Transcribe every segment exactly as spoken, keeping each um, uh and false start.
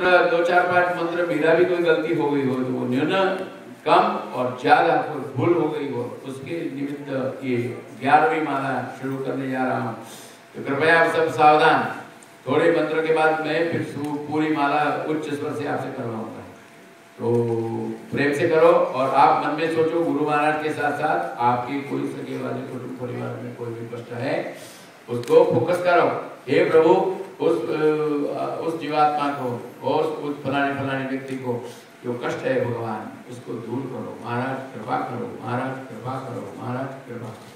मंत्र दो चार पांच मंत्र मेरा भी कोई गलती हो गई हो तो वो न्यूनतम कम और ज्यादा कोई भूल हो गई हो उसके निमित्त ये ग्यारहवीं माला शुरू करने जा रहा हूँ। तो कृपया आप सब सावधान। थोड़े मंत्र के बाद मैं फिर पूरी माला उच्च स्वर से आपसे करवाऊंगा, तो प्रेम से करो। और आप मन में सोचो गुरु महाराज के साथ साथ आपके कोई सगे वाले कुटुंब परिवार में कोई भी कष्ट है उसको फोकस करो। हे प्रभु उस उस जीवात्मा को और उस फलाने फलाने व्यक्ति को जो कष्ट है भगवान उसको दूर करो। महाराज कृपा करो, महाराज कृपा करो, महाराज कृपा करो।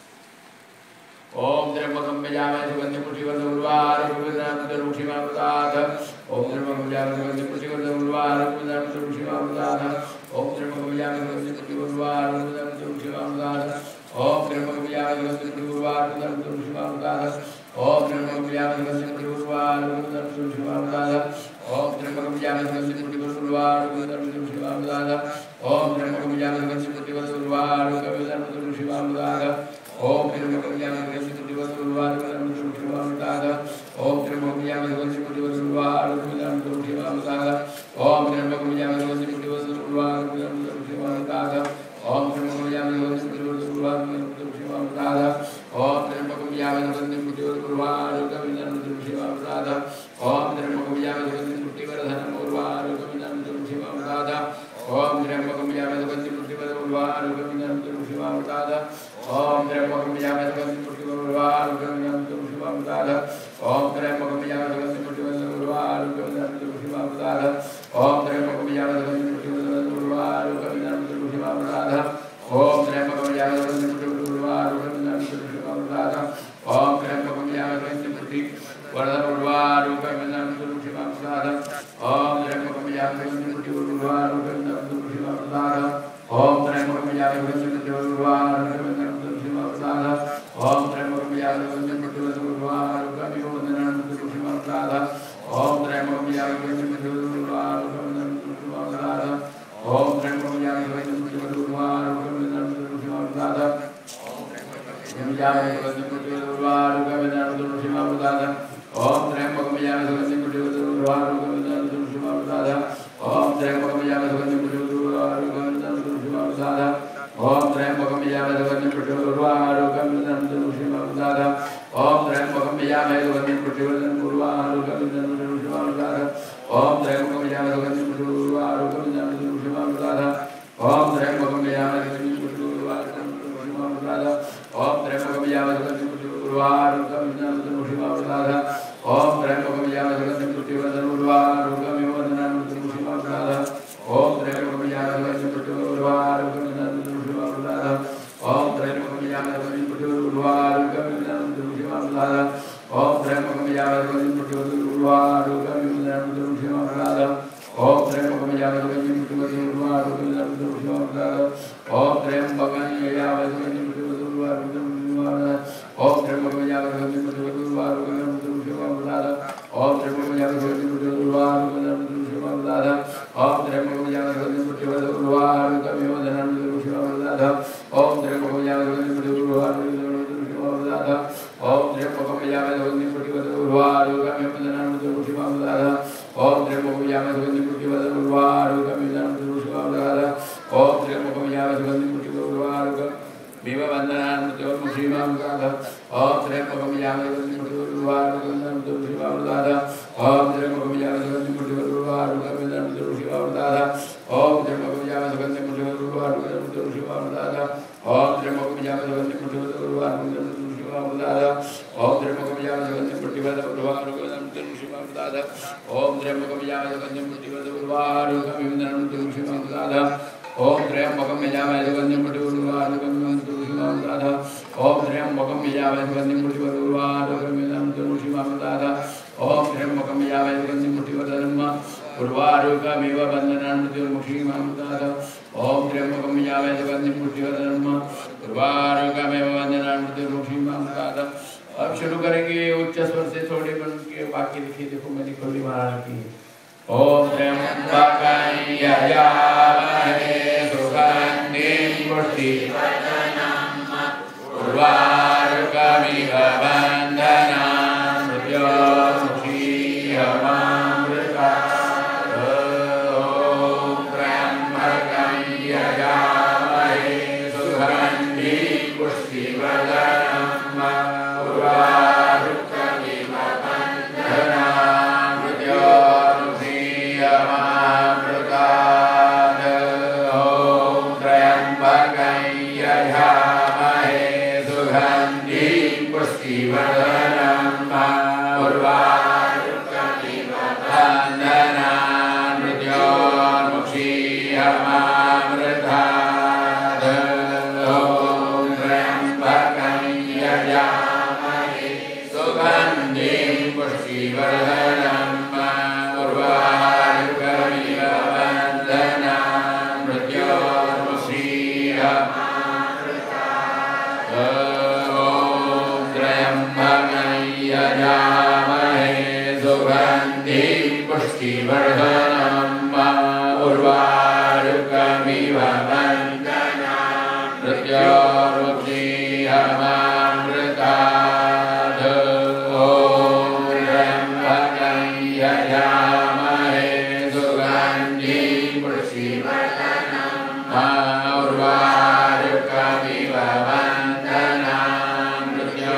ओम त्र्यंबकं यजामहे सुगन्धिं पुष्टिवर्धनम् उर्वारुकमिव रुक्षिमामृतात्। ओम त्र्यंबकं यजामहे सुगन्धिं पुष्टिवर्धनम् उर्वारुकमिव रुक्षिमामृतात्। ओम त्र्यंबकं यजामहे सुगन्धिं पुष्टिवर्धनम् उर्वारुकमिव रुक्षिमामृतात्। ओम त्र्यंबकं यजामहे सुगन्धिं पुष्टिवर्धनम् उर्वारुकमिव रुक्षिमामृतात्। ओम त्र्यंबकं यजामहे सुगन्धिं पुष्टिवर्धनम् उर्वारुकमिव रुक्षिमामृतात्। ओम त्र्यंबकं यजामहे सुगन्धिं पुष्टिवर्धनम् उर्वारुकमिव रुक्षिमामृतात्। ओम त्र्यंबकं यजामहे सुगन्धिं पुष्टिवर्धनम् उर्वारुकमिव रुक्षिमामृतात्। ओम त्र्यंबकं यजामहे सुगन्धिं पुष्टिवर्धनम् उर्वारुकमिव रुक्षिमामृतात्। ओम त्र्यंबकं यजामहे सुगन्धिं पुष्टिवर्धनम् उर्वारुकमिव रुक्षिमामृतात्। ओम त्र्यंबकं यजामहे सुगन्धिं पुष्टिवर्धनम् उर्वारुकमिव रुक्षिमामृतात्। ओम त्र्यंबकं यजामहे सुगन्धिं पुष्टिवर्धनम् उर्वारुकमिव रुक्षिमामृतात्। ओम त्र्यंबकं यजामहे सुगन्धिं पुष्टिवर्धनम् उर्वारुकमिव रुक्षिमामृतात्। ओम त्र्यंबकं यजामहे सुगन्धिं पुष्टिवर्धनम् उर्वारुकमिव रुक्षिमामृतात्। ओम त्र्यंबकं यजामहे सुगन्धिं पुष्टिवर्धनम् उर्वारुकमिव रुक्षिमामृतात्। ओम त्र्यंबकं यजामहे सुगन्धिं पुष्टिवर्धनम् उर्वारुकमिव रुक्षिमामृतात्। ओम त्र्यंबकं यजामहे सुगन्धिं पुष्टिवर्धनम् उर्वारुकमिव रुक्षिमामृतात्। ओम त्र्यंबकं यजामहे सुगन्धिं पुष्टिवर्धनम् उर्वारुकमिव रुक्षिमामृतात्। ओम त्र्यंबकं यजामहे सुगन्धिं पुष्टिवर्धनम् उर्वारुकमिव रुक्षिमामृतात्। ओम त्र्यंबकं यजामहे सुगन्धिं पुष्टिवर्धनम् उर्वारुकमिव रुक्षिमामृतात्। ओम त्र्यंबकं यजामहे सुगन्धिं पुष्टिवर्धनम् उर्वारुकमिव रुक्षिमामृतात्। ओम त्र्यंबकं यजामहे सुगन्धिं पुष्टिवर्धनम् उर्वारुकमिव रुक्षिमामृतात्। ओम त्र्यंबकं यजामहे सुगन्धिं पुष्टिवर्धनम् उर्वारुकमिव रुक्षिमामृतात्। ओम त्र्यंबकं यजामहे सुगन्धिं पुष्टिवर्धनम् उर्वारुकमिव रुक्षिमामृतात्। ओम त्र्यंबकं यजामहे सुगन्धिं पुष्टिवर्धनम् उर्वारुकमिव रुक्षिमामृतात्। ओम त्र्यंबकं यजामहे सुगन्धिं पुष्टिवर्धनम् उर्वारुकमिव रुक्षिमामृतात्। ओम त्र्यंबकं यजामहे सुगन्धिं पुष्टिवर्धनम् उर्वारुकमिव रुक्षिमामृतात्। ओम त्र्यंबकं यजामहे सुगन्धिं पुष्टिवर्धनम् उर्वारुकमिव रुक्षिमामृतात्। ओम त्र्यंबकं यजामहे सुगन्धिं पुष्टिवर्धनम् उर्वारुकमिव रुक्षिमामृतात्। ओम त्र्यंबकं यजामहे सुगन्धिं पुष्टिवर्धनम् उर्वारुकमिव रुक्षिमामृतात्। ओम त्र्यंबकं यजामहे सुगन्धिं पुष्टिवर्धनम् उर्वारुकमिव रुक्षिमामृतात्। ओम त्र्यंबकं यजामहे सुगन्धिं पुष्टिवर्धनम् उर्वारुकमिव रुक्षिमामृतात्। ओम त्र्यंबकं यजामहे सुगन्धिं पुष्टिवर्धनम् उर्वारुकमिव रुक्षिमामृतात्। ओम त्र्यंबकं यजामहे सुगन्धिं पुष्टिवर्धनम् उर्वारुकमिव रुक्षिमामृतात्। ओम त्र्यंबकं यजामहे सुगन्धिं पुष्टिवर्धनम् उर्वारुकमिव रुक्षिमामृतात्। ओम त्र्यंबकं यजामहे सुगन्धिं पुष्टिवर्धनम् उर्वारुकमिव रुक्षिमामृतात्। ओम त्र्यंबकं यजामहे सुगन्धिं पुष्टिवर्धनम् उर्वारुकमिव रुक्षिमामृतात्। ओम त्र्यंबकं यजामहे सुगन्धिं पुष्टिवर्धनम् उर्वारुकमिव रुक्षिमामृतात्। ओम त्र्यंबकं यजामहे सुगन्धिं पुष्टिवर्धनम् उर्वारुकमिव रुक्षिमामृतात्। ओम त्र्यंबकं यजामहे सुगन्धिं पुष्टिवर्धनम् उर्वारुकमिव रुक्षिमामृतात्। ओम त्र्यंबकं यजामहे सुगन्धिं पुष्टिवर्धनम् उर्वारुकमिव रुक्षिमामृतात्। ओम त्र्यंबकं यजामहे सुगन्धिं पुष्टिवर्धनम् उर्वारुकमिव रुक्षिमामृतात्। ओम त्र्यंबकं यजामहे सुगन्धिं पुष्टिवर्धनम् उर्वारुकमिव रुक्षिमामृतात्। ओम त्र्यंबकं यजामहे सुगन्धिं पुष्टिवर्धनम् उर्वारुकमिव रुक्षिमामृतात्। ओम त्र्यंबकं यजामहे सुगन्धिं पुष्टिवर्धनम् उर्वारुकमिव रुक्षिमामृतात्। ओम त्र्यंबकं यजामहे सुगन्धिं पुष्टिवर्धनम् उर्वारुकमिव रुक्षिमामृतात्। ओम त्र्यंबकं यजामहे सुगन्धिं पुष्टिवर्धनम् उर्वारुकमिव रुक्षिमामृतात्। ओम त्र्यंबकं यजामहे सुगन्धिं पुष्टिवर्धनम् उर्वारुकमिव रुक्षिमामृतात्। ओम त्र्यंबकं यजामहे सुगन्धिं पुष्टिवर्धनम् उर्वारुकमिव रुक्षिमामृतात्। ओम त्र्यंबकं यजामहे सुगन्धिं पुष्टिवर्धनम् उर्वारुकमिव रुक्षिमामृतात्। ओम त्र्यंबकं यजामहे सुगन्धिं पुष्टिवर्धनम् उर्वारुकमिव रुक्षिमामृतात्। ओम त्र्यंबकं यजामहे सुगन्धिं पुष्टिवर्धनम् उर्वारुकमिव रुक्षिमामृतात्। ओम त्र्यंबकं यजामहे सुगन्धिं पुष्टिवर्धनम् उर्वारुकमिव रुक्षिमामृतात्। ओम त्र्यंबकं यजामहे सुगन्धिं पुष्टिवर्धनम् उर्वारुकमिव रुक्षिमामृतात्। ओम त्र्यंबकं यजामहे सुगन्धिं पुष्टिवर्धनम् उर्वारुकमिव रुक्षिमामृतात्। ओम त्र्यंबकं यजामहे सुगन्धिं पुष्टिवर्धनम् उर्वारुकमिव रुक्षिमामृतात्। अब शुरू करेंगे उच्च स्वर से, थोड़े बन के वाक्य लिखिए। देखो मैंने खोली महाराज की। ओम त्र्यंबकं यजामहे सुगन्धिं पुष्टिवर्धनम् उर्वारुकमिव बन्धनान् मृत्युञ्जीयमामृतात्। पुष्टिवर्धनम् उर्वारुकमिव वन्दनाम् मृत्योर्मुक्षीयमामृतात् ॐ त्र्यम्बकं यजामहे सुगन्धिं पुष्टिवर्धनम् उर्वारुकमिव वन्दनाम्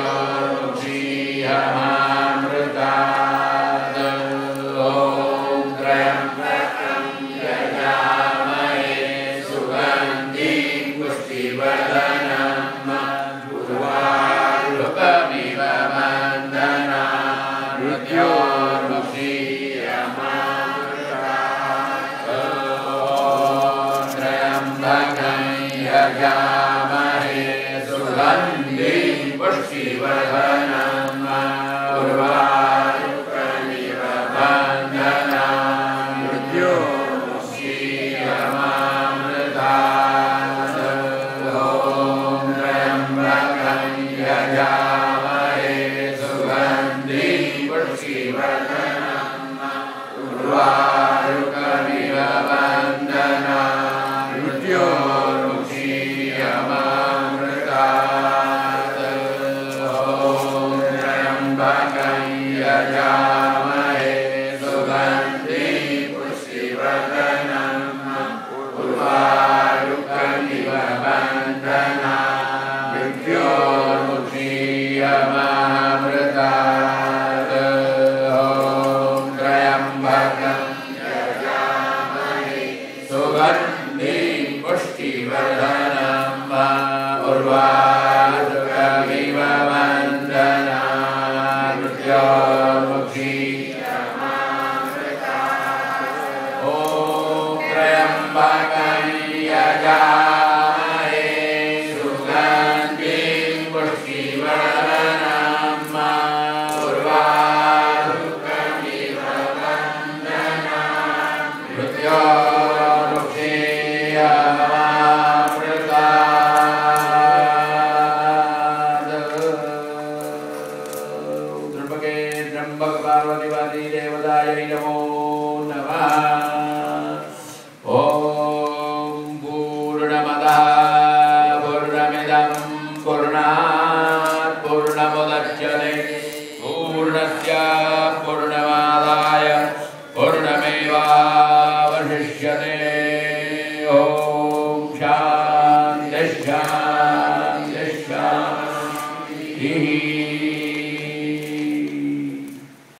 मृत्योर्मुक्षीयमामृतात् ॐ त्र्यम्बकं यजामहे सुगन्धिं पुष्टिवर्धनम् उर्वारुकमिव वन्दनाम् मृत्योर्मुक्षीयमामृतात् ॐ त्र्यम्बकं यजामहे सुगन्धिं पुष्टिवर्धनम् उर्वारुकमिव वन्दनाम् मृत्योर्मुक्षीयमामृतात् ॐ त्र्यम्बकं यजामहे सुगन्धिं पुष्टिवर्धनम् उर्वारुकमिव वन्दनाम् मृत्योर्मुक्षीयमामृतात् ॐ त्र्यम्बकं यजामहे सुगन्धिं पुष्टिवर्धनम् उर्वारुकमिव वन्दनाम् मृत्योर्मुक्षीयमामृतात् ॐ त्र्यम्बकं यजामहे सुगन्धिं पुष्टिवर्धनम् उर्वारुकमिव वन्दनाम् मृत्योर्मुक्षीयमामृतात् ॐ त्र्यम्बकं यजामहे सुगन्धिं पुष्टिवर्धनम् उर्वारुकमिव वन्दनाम् मृत्योर्मुक्षीयमामृतात् त्र्यम्बके त्र्यम्बक पार्वतीवादी देवतायै नमो नमः।